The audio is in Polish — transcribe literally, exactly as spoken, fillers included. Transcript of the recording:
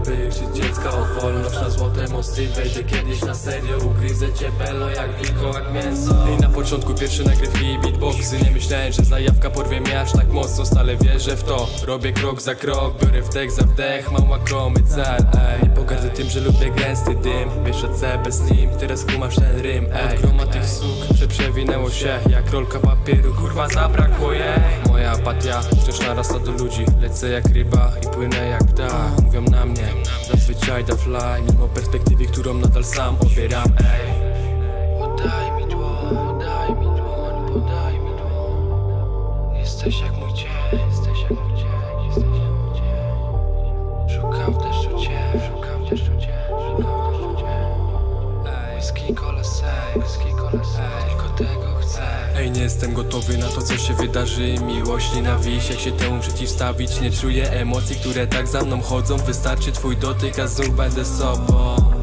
by krzyć dziecka o wolność na złote mosty. Wejdę kiedyś na serio, ugryzę cię bello jak wilkołak mięso. I na początku pierwsze nagrywki i beatboxy. Nie myślałem, że zajawka porwie mnie aż tak mocno. Stale wierzę w to, robię krok za krok. Biorę wdech za wdech, mam łakomy cel, ej. Pogardzę tym, że lubię gęsty dym. Wiesz o C bez nim, teraz kumasz ten rym, ej. Od groma tych suk, że przewinęło się jak rolka papieru, kurwa zabrakło jej. Moja apatia wciąż narasta do ludzi. Lecę jak ryba i płynę jak ptak. Mówią na mnie, zazwyczaj da fly. Mimo perspektywy, którą nadal sam obieram, ej. Podaj mi dłoń, podaj mi dłoń, podaj mi dłoń. Jesteś jak mój cień, jesteś jak mój cień, jesteś jak mój cień. Szukam w deszczu cię, szukam w deszczu cię, szukam w deszczu cię. Whisky, cola, sej, whisky, cola, sej, tylko tego chcę. Ej, nie jestem gotowy na to, co się wydarzy. Miłość, nienawiść, jak się temu przeciwstawić. Nie czuję emocji, które tak za mną chodzą. Wystarczy twój dotyk, a znów będę sobą.